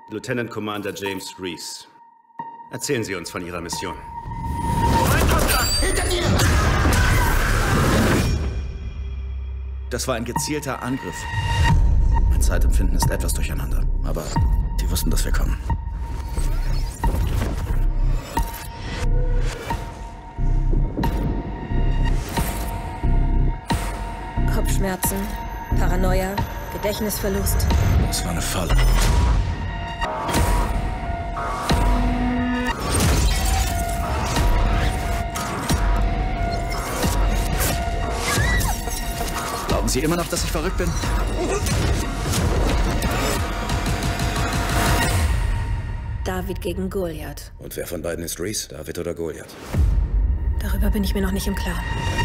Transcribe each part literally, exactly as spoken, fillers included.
Lieutenant Commander James Reese. Erzählen Sie uns von Ihrer Mission. Hinter dir! Das war ein gezielter Angriff. Mein Zeitempfinden ist etwas durcheinander, aber die wussten, dass wir kommen. Kopfschmerzen, Paranoia, Gedächtnisverlust. Das war eine Falle. Glauben Sie immer noch, dass ich verrückt bin? David gegen Goliath. Und wer von beiden ist Reese? David oder Goliath? Darüber bin ich mir noch nicht im Klaren.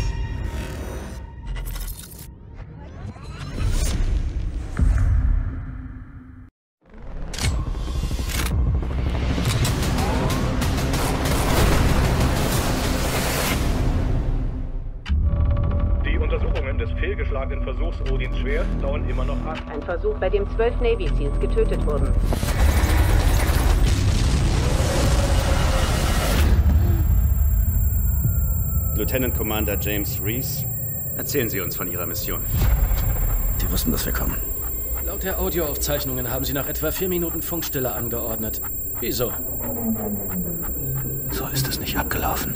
Die Untersuchungen des fehlgeschlagenen Versuchs Odins Schwert dauern immer noch an. Ein Versuch, bei dem zwölf Navy Seals getötet wurden. Lieutenant Commander James Reese. Erzählen Sie uns von Ihrer Mission. Die wussten, dass wir kommen. Laut der Audioaufzeichnungen haben Sie nach etwa vier Minuten Funkstille angeordnet. Wieso? So ist es nicht abgelaufen.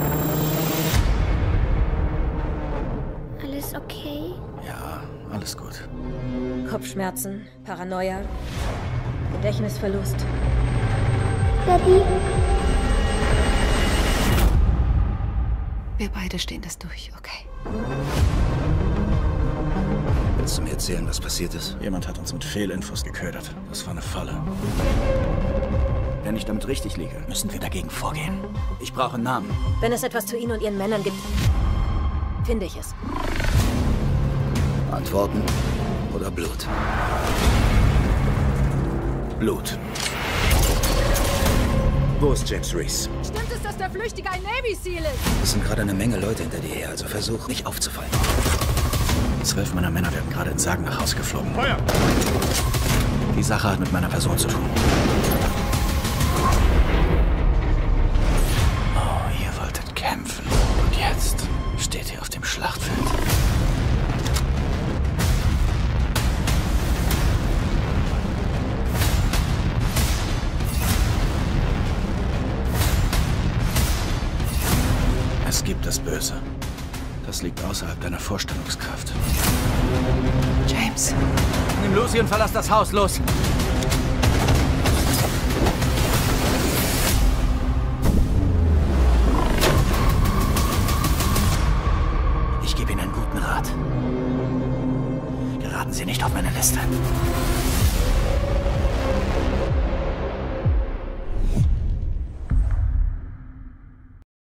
Alles okay? Ja, alles gut. Kopfschmerzen, Paranoia, Gedächtnisverlust. Daddy? Wir beide stehen das durch, okay? Willst du mir erzählen, was passiert ist? Jemand hat uns mit Fehlinfos geködert. Das war eine Falle. Wenn ich damit richtig liege, müssen wir dagegen vorgehen. Ich brauche einen Namen. Wenn es etwas zu Ihnen und Ihren Männern gibt, finde ich es. Antworten oder Blut? Blut. Wo ist James Reese? Stimmt es, dass der Flüchtige ein Navy Seal ist? Es sind gerade eine Menge Leute hinter dir her, also versuch nicht aufzufallen. Zwölf meiner Männer werden gerade in Sagen nach Hause geflogen. Feuer! Die Sache hat mit meiner Person zu tun. Oh, ihr wolltet kämpfen. Und jetzt steht ihr auf dem Schlachtfeld. Es gibt das Böse. Das liegt außerhalb deiner Vorstellungskraft. James. Nimm Lucy und verlass das Haus, los! Ich gebe Ihnen einen guten Rat. Geraten Sie nicht auf meine Liste.